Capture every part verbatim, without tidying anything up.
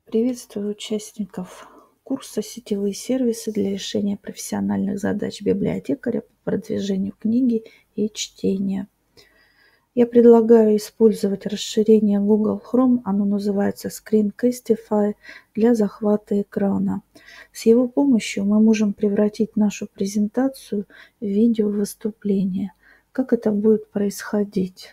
Приветствую участников курса «Сетевые сервисы для решения профессиональных задач библиотекаря по продвижению книги и чтения». Я предлагаю использовать расширение Google Chrome, оно называется Screencastify, для захвата экрана. С его помощью мы можем превратить нашу презентацию в видеовыступление. Как это будет происходить?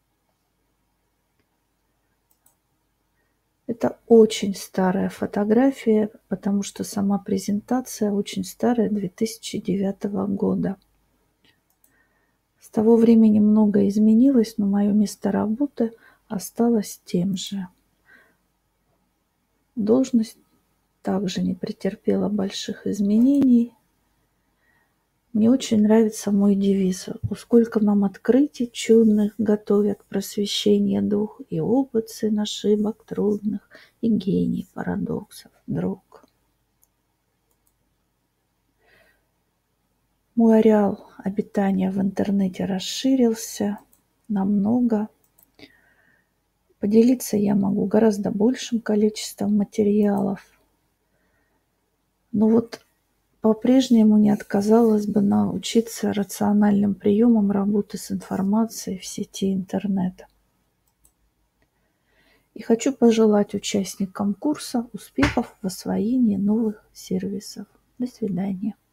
Это очень старая фотография, потому что сама презентация очень старая, две тысячи девятого года. С того времени многое изменилось, но мое место работы осталось тем же. Должность также не претерпела больших изменений. Мне очень нравится мой девиз: «О, сколько нам открытий чудных готовят просвещение дух, и опыт сын ошибок трудных, и гений парадоксов друг». Мой ареал обитания в интернете расширился намного. Поделиться я могу гораздо большим количеством материалов. Но вот по-прежнему не отказалась бы научиться рациональным приемам работы с информацией в сети интернета. И хочу пожелать участникам курса успехов в освоении новых сервисов. До свидания.